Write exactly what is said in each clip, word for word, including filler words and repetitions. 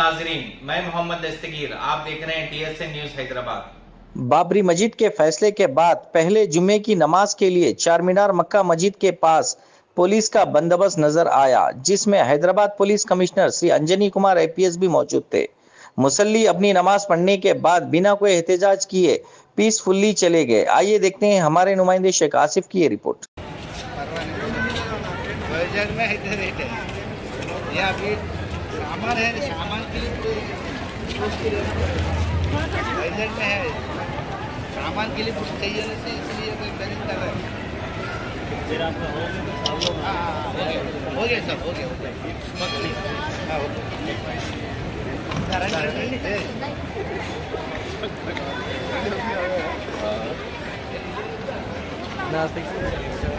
नाजरीन, मैं मोहम्मद दस्तगीर, आप देख रहे हैं टीएसएन न्यूज हैदराबाद। बाबरी मस्जिद के फैसले के बाद पहले जुमे की नमाज के लिए चारमीनार मक्का मस्जिद के पास पुलिस का बंदोबस्त नजर आया, जिसमें Hyderabad police commissioner Shri Anjani Kumar IPS भी मौजूद थे। मुसल्ली अपनी नमाज पढ़ने के बाद बिना कोई एहतजाज किए पीसफुल्ली चले गए। आइए देखते हैं हमारे नुमाइंदे शेख आसिफ की ये रिपोर्ट। सामान है, सामान के लिए बजट में है, सामान के लिए कुछ चाहिए ना, इसलिए मैनेज कर रहे हैं। हो गया सब, हो गया हो गया हाँ हो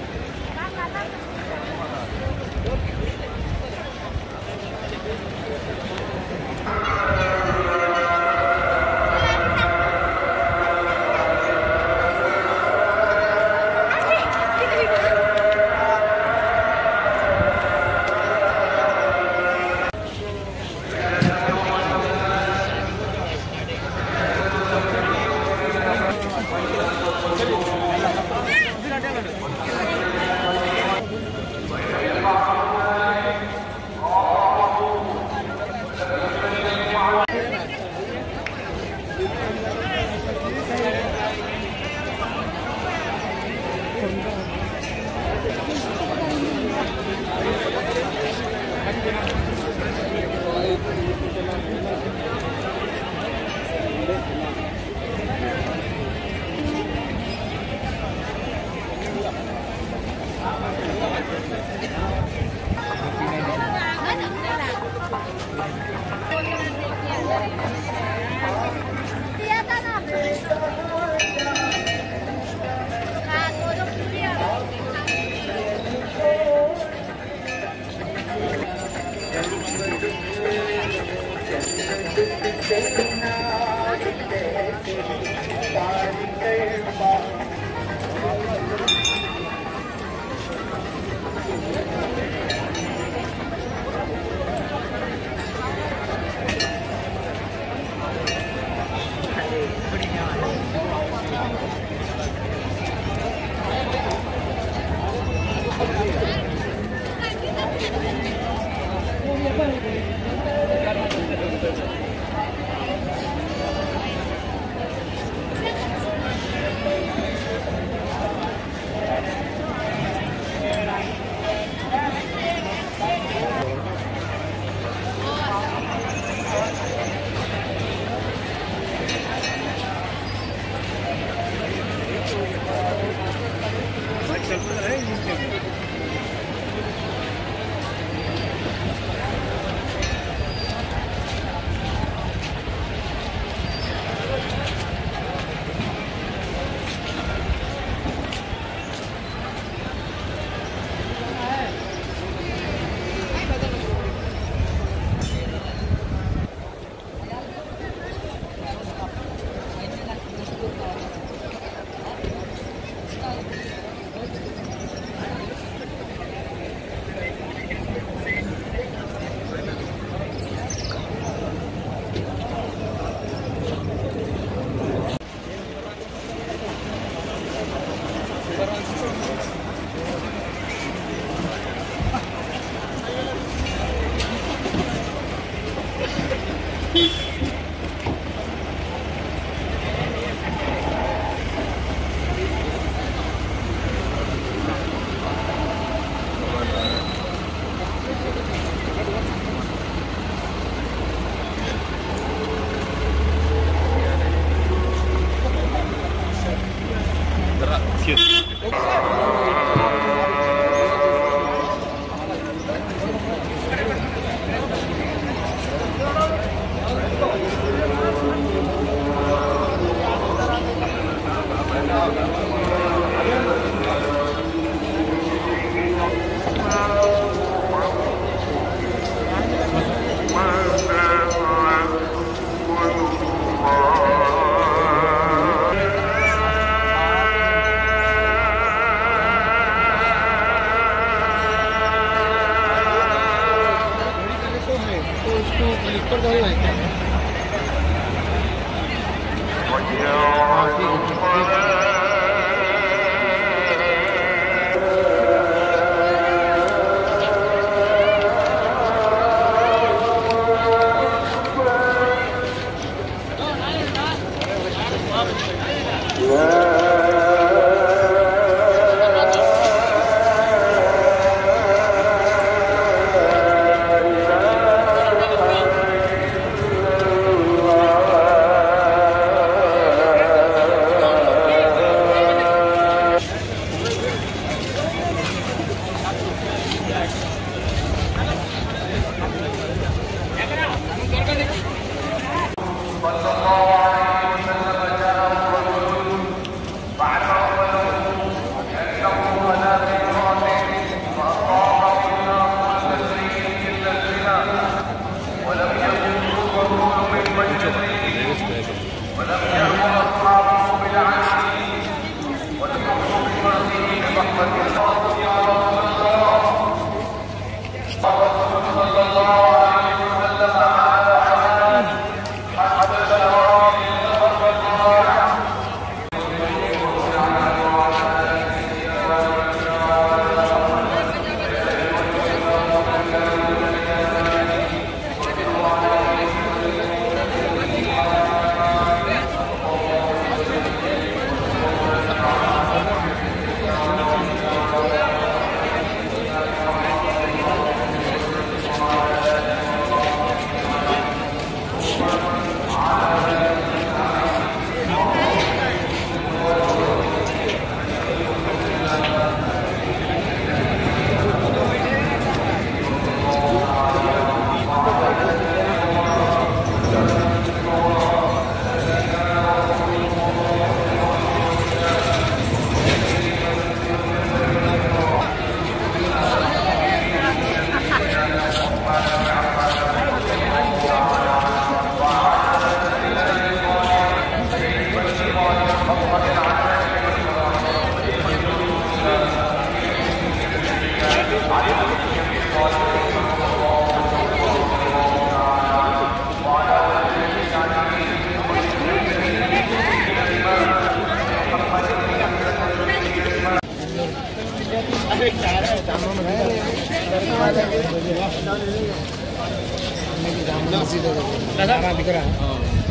दिख रहा है।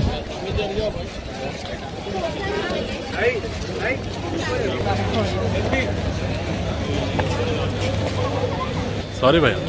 सॉरी भैया।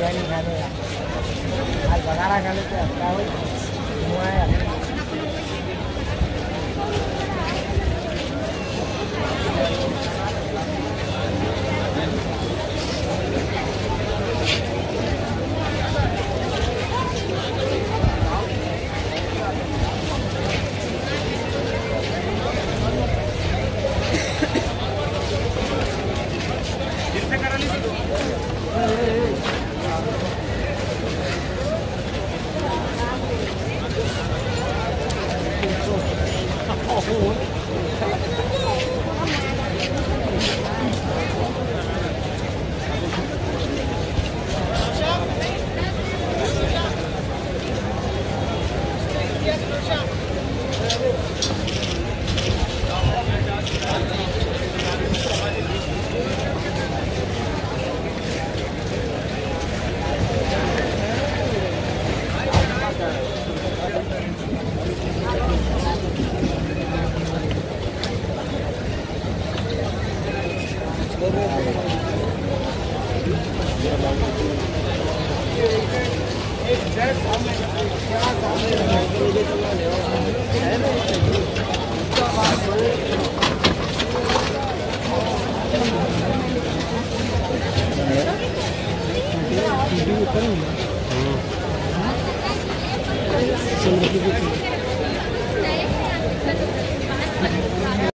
चल